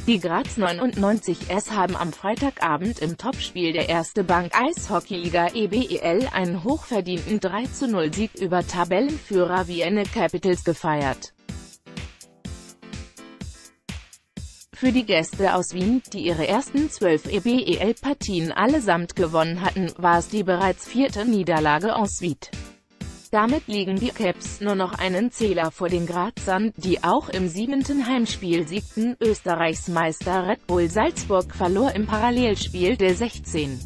Die Graz 99ers haben am Freitagabend im Topspiel der Erste Bank Eishockeyliga EBEL einen hochverdienten 3:0-Sieg über Tabellenführer Vienna Capitals gefeiert. Für die Gäste aus Wien, die ihre ersten 12 EBEL-Partien allesamt gewonnen hatten, war es die bereits 4. Niederlage en suite. Damit liegen die Caps nur noch einen Zähler vor den Grazern, die auch im 7. Heimspiel siegten. Österreichs Meister Red Bull Salzburg verlor im Parallelspiel der 16.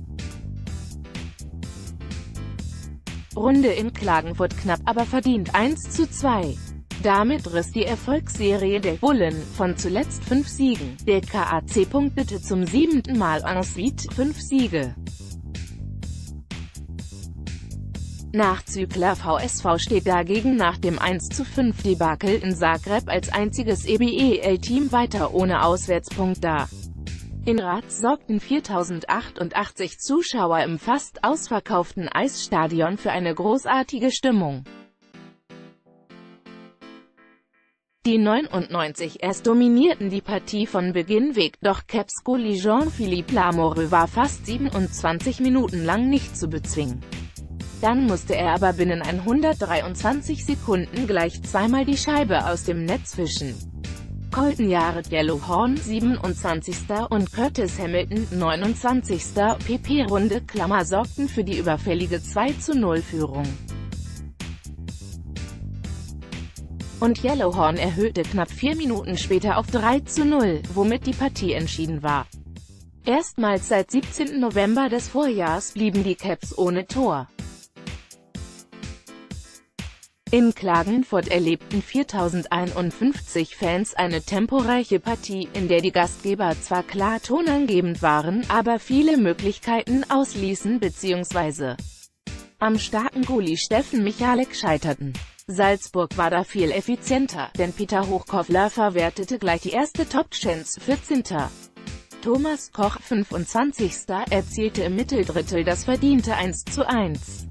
Runde in Klagenfurt knapp, aber verdient 1:2. Damit riss die Erfolgsserie der Bullen von zuletzt 5 Siegen. Der KAC punktete zum 7. Mal en suite, 5 Siege. Nachzügler VSV steht dagegen nach dem 1:5-Debakel in Zagreb als einziges EBEL-Team weiter ohne Auswärtspunkt da. In Graz sorgten 4.088 Zuschauer im fast ausverkauften Eisstadion für eine großartige Stimmung. Die 99ers dominierten die Partie von Beginn weg, doch Caps-Goalie Jean-Philippe Lamoureux war fast 27 Minuten lang nicht zu bezwingen. Dann musste er aber binnen 123 Sekunden gleich zweimal die Scheibe aus dem Netz fischen. Colton Yellowhorn, 27. und Curtis Hamilton, 29. PP-Runde sorgten für die überfällige 2:0-Führung. Und Yellowhorn erhöhte knapp 4 Minuten später auf 3:0, womit die Partie entschieden war. Erstmals seit 17. November des Vorjahrs blieben die Caps ohne Tor. In Klagenfurt erlebten 4.051 Fans eine temporeiche Partie, in der die Gastgeber zwar klar tonangebend waren, aber viele Möglichkeiten ausließen bzw. am starken Goalie Steffen Michalek scheiterten. Salzburg war da viel effizienter, denn Peter Hochkoffler verwertete gleich die erste Top-Chance, 14. Thomas Koch, 25. erzielte im Mitteldrittel das verdiente 1:1.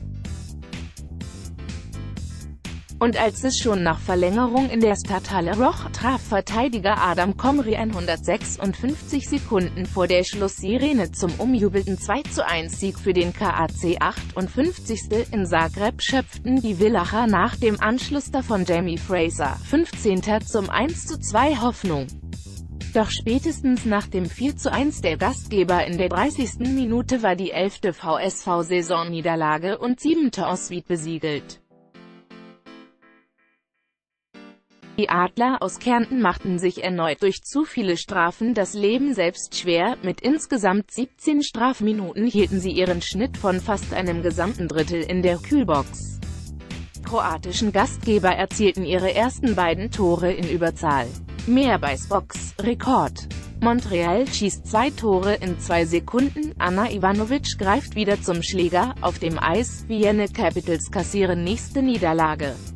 Und als es schon nach Verlängerung in der Stadthalle roch, traf Verteidiger Adam Comrie 156 Sekunden vor der Schlusssirene zum umjubelten 2:1-Sieg für den KAC. 58. In Zagreb schöpften die Villacher nach dem Anschluss von Jamie Fraser, 15. zum 1:2 Hoffnung. Doch spätestens nach dem 4:1 der Gastgeber in der 30. Minute war die 11. VSV-Saisonniederlage und 7. en suite besiegelt. Die Adler aus Kärnten machten sich erneut durch zu viele Strafen das Leben selbst schwer, mit insgesamt 17 Strafminuten hielten sie ihren Schnitt von fast einem gesamten Drittel in der Kühlbox. Kroatischen Gastgeber erzielten ihre ersten beiden Tore in Überzahl. Mehrbeis-Box, Rekord. Montreal schießt 2 Tore in 2 Sekunden, Ana Ivanovic greift wieder zum Schläger, auf dem Eis, Vienna Capitals kassieren nächste Niederlage.